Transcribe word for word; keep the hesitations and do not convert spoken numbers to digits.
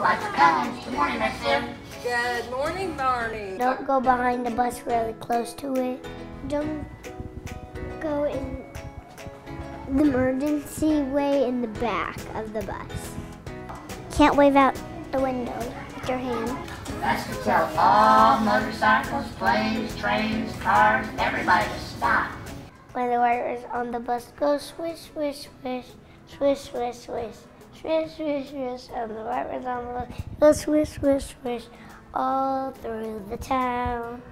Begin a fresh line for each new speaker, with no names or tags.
lights are coming. Good morning, Miss Sim.
Good morning, Barney.
Don't go behind the bus really close to it. Don't go in the emergency way in the back of the bus. Can't wave out the window with your hand.
That's to tell all motorcycles, planes, trains, cars, everybody to stop.
When the wires on the bus go swish, swish, swish, swish, swish, swish, swish, swish, swish, and the wires on the bus go swish, swish, swish, all through the town.